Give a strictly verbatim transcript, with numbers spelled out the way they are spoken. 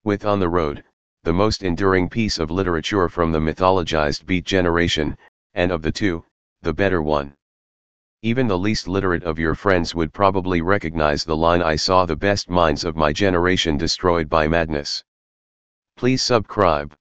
With On the Road, the most enduring piece of literature from the mythologized Beat generation, and of the two, the better one. Even the least literate of your friends would probably recognize the line, "I saw the best minds of my generation destroyed by madness." Please subscribe.